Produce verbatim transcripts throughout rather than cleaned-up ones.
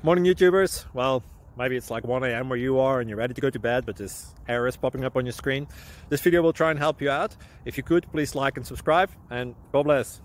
Morning YouTubers. Well, maybe it's like one A M where you are and you're ready to go to bed, but this error is popping up on your screen. This video will try and help you out. If you could, please like and subscribe, and God bless.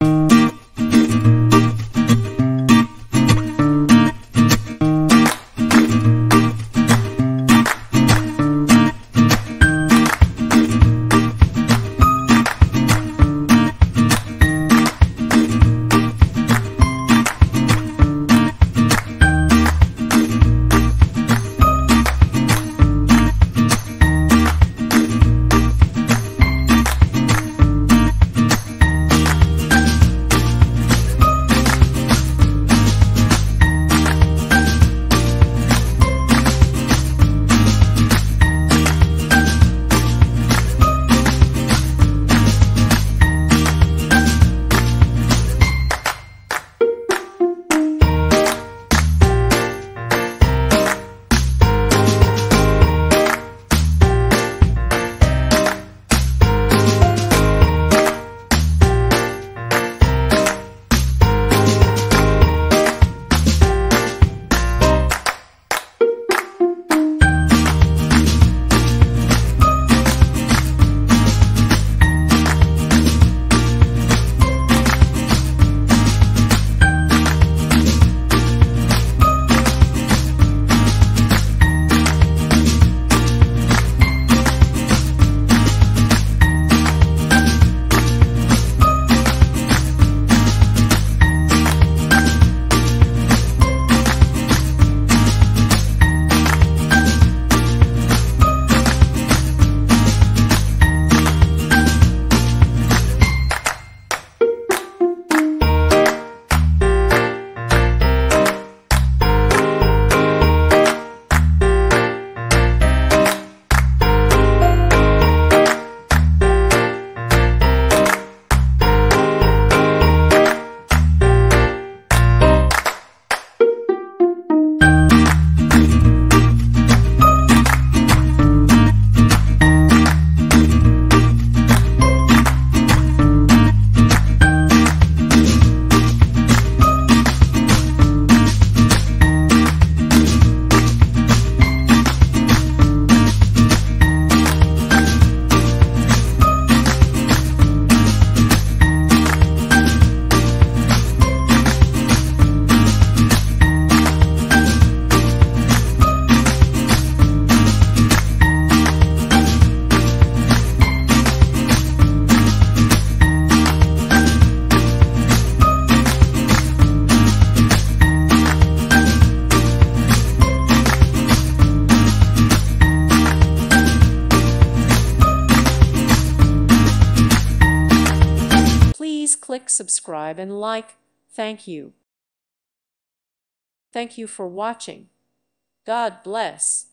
Please click subscribe and like. Thank you. Thank you for watching. God bless.